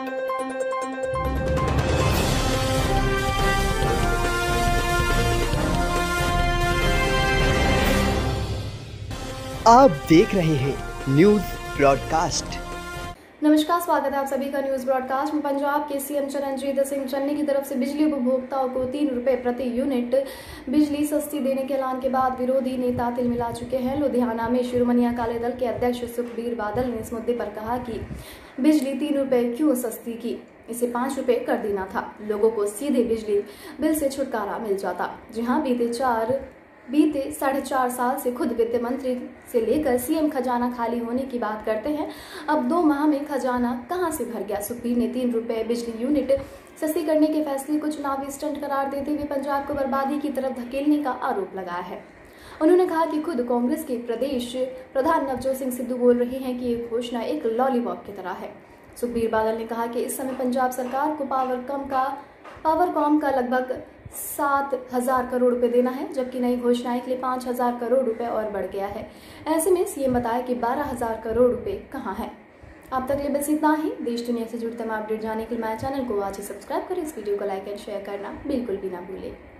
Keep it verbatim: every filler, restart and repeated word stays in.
आप देख रहे हैं न्यूज ब्रॉडकास्ट। नमस्कार, स्वागत है आप सभी का न्यूज ब्रॉडकास्ट में। पंजाब के सीएम चरणजीत सिंह चन्नी की तरफ से बिजली उपभोक्ताओं को तीन रुपए प्रति यूनिट बिजली सस्ती देने के ऐलान के बाद विरोधी नेता तिल मिला चुके हैं। लुधियाना में शिरोमणि अकाली दल के अध्यक्ष सुखबीर बादल ने इस मुद्दे पर कहा कि बिजली तीन रुपए क्यों सस्ती की, इसे पाँच रुपए कर देना था, लोगों को सीधे बिजली बिल से छुटकारा मिल जाता। जी हाँ, बीते चार बीते साढ़े चार साल से खुद वित्त मंत्री से लेकर सीएम खजाना खाली होने की बात करते हैं। अब दो माह में खजाना कहां से भर गया। सुखबीर ने तीन रुपए बिजली यूनिट सस्ती करने के फैसले को चुनावी स्टंट करार देते हुए पंजाब को बर्बादी की तरफ धकेलने का आरोप लगाया है। उन्होंने कहा कि खुद कांग्रेस के प्रदेश प्रधान नवजोत सिंह सिद्धू बोल रहे हैं कि ये घोषणा एक लॉलीपॉप की तरह है। सुखबीर बादल ने कहा कि इस समय पंजाब सरकार को पावर कम का पावरकॉम का लगभग सात हजार करोड़ रुपए देना है, जबकि नई घोषणाएं के लिए पांच हजार करोड़ रुपए और बढ़ गया है। ऐसे में सीएम बताया कि बारह हजार करोड़ रुपए कहां है। अब तक ये बस इतना ही। देश दुनिया से जुड़े तमाम अपडेट जानने के लिए हमारे चैनल को आज ही सब्सक्राइब करें। इस वीडियो को लाइक एंड शेयर करना बिल्कुल भी ना भूलें।